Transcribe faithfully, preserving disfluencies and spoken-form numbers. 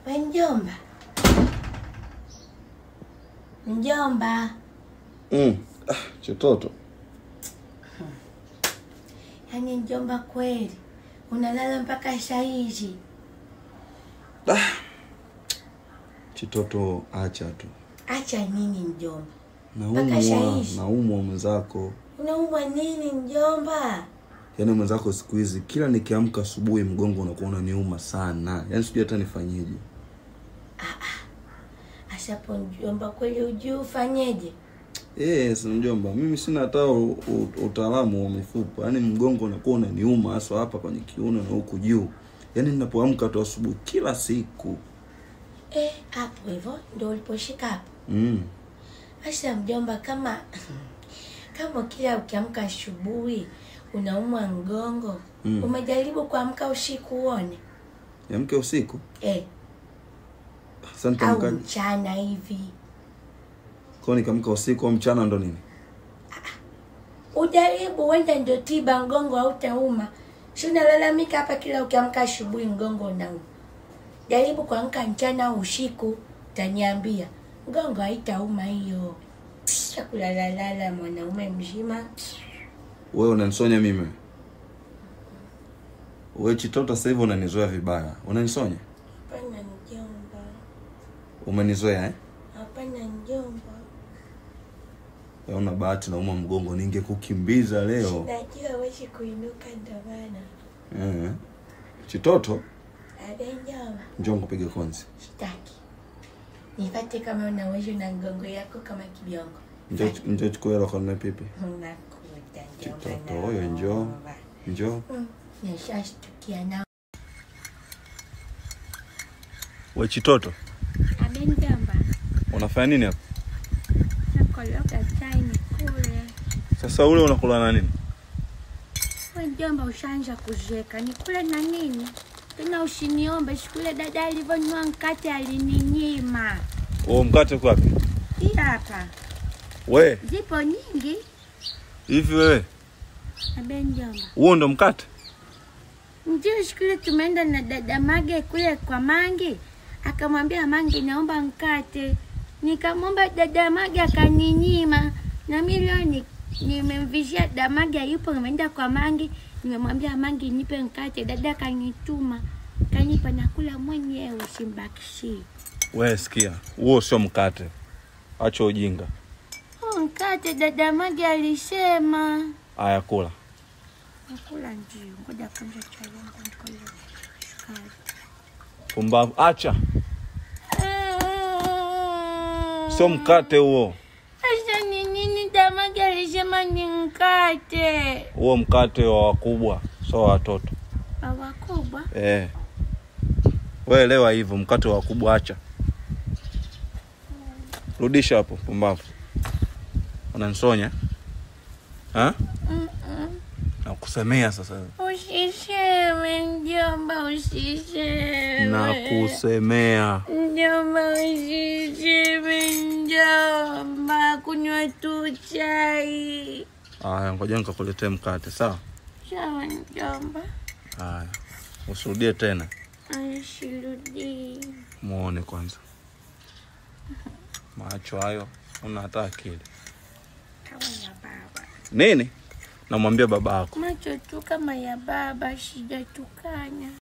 Mjomba. Mjomba. Mm. Ah, Chitoto. Yaani mjomba kweli. Unalala mpaka saa hizi. Ah. Chitoto acha tu. Acha nini mjomba? Naumwa, naumwa mwenzako. Unaumwa nini mjomba? Yaani mwenzako siku hizi kila nikiamka asubuhi mgongo unakuwa unaniuma sana. Yaani sijui hata nifanyeje. Ah ah. Asapo mjomba kweli ujui ufanyeje? Yes, mjomba. Mimi sina hata utaalamu wa mifupa. Yaani mgongo unakuwa unaniuma hasa hapa kwenye kiuno na huku juu. Yaani ninapoamka tu asubuhi kila siku. Eh, hapo hivyo ndio uliposhika hapo. Mm. Asa mjomba kama kama kila ukiamka asubuhi unaumwa mgongo, mm. umejaribu kuamka usiku uone? Niamke usiku? Eh. Asante au mkani. Mchana hivi. Kwa nini kamka usiku au mchana ndo nini? Ujaribu wenda ndio tiba mgongo hautauma. Si unalalamika hapa kila ukiamka asubuhi mgongo unauma. Jaribu kuamka mchana au usiku, utaniambia. Mgongo haitauma hiyo. Chakula lalala mwanaume mzima. Wewe unanisonya mimi? Wewe Chitoto sasa hivi unanizoea vibaya. Unanisonya? Hapana mjomba. Umenizoea eh? Hapana mjomba. Wewe una bahati na uma mgongo ningekukimbiza leo. Najua wewe kuinuka ndo maana. Eh. Chitoto? Adenjoma. Njoo ngupige konzi. Sitaki. Nipate kama unaweza na ngongo yako kama kibiongo. Njoo njoo chukue la kona pipi. Unakuta Chitoto huyo njoo. Njoo. Mm. Nishashtukia nao. Wewe Chitoto. Adenjoma. Unafanya nini hapa? Nakologa chai nikule. Sasa ule unakula na nini? Wewe mjomba ushaanza kuzeka. Nikule na nini? Tena usiniombe shule dada alivyonywa mkate alininyima. Oh, mkate uko wapi? Hii hapa. We. Zipo nyingi. Hivi wewe? Abenjoma. Huo ndo mkate? Ndio shule tumeenda na dada Mage kule kwa Mangi. Akamwambia Mangi naomba mkate. Nikamwomba dada Mage akaninyima. Na mimi leo ni nimemvishia dada Mage yupo nimeenda kwa Mangi. Nimemwambia Mangi nipe mkate, dada kanituma. Kanipa nakula mwenyewe usimbakishie. Wewe sikia, huo sio mkate. Acha ujinga. Oh, mkate dada Mage alisema. Aya kula. Nakula ndio. Ngoja kwanza chai yangu nikole sukari. Pumbavu, acha. Sio mkate huo. Sasa ni nini dada Mage alisema ni mkate? Huo mkate wa wakubwa, sio watoto. Wa wakubwa? Eh. Wewe elewa hivyo, mkate wa wakubwa acha. Rudisha hapo, pumbavu. Unanisonya? Ha? Mm. Nakusemea sasa. Usiseme mjomba, usiseme. Nakusemea. Mjomba usiseme mjomba, kunywa tu chai. Aya, ngoja nikakuletee mkate, sawa? Sawa mjomba. Aya. Usirudie tena. Asirudi. Muone kwanza. Macho hayo, una hata akili. Kama ya baba. Nini? Namwambia baba yako. Macho tu kama ya baba, sijatukanya.